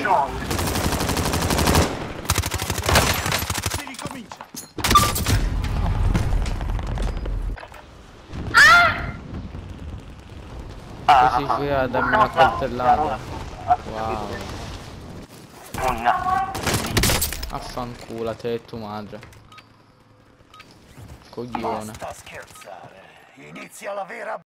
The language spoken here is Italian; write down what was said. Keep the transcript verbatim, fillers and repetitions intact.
Si ricomincia. Così fai a darmi una coltellata. Wow. Affanculo a te e tua madre. Coglione. Basta scherzare. Inizia la vera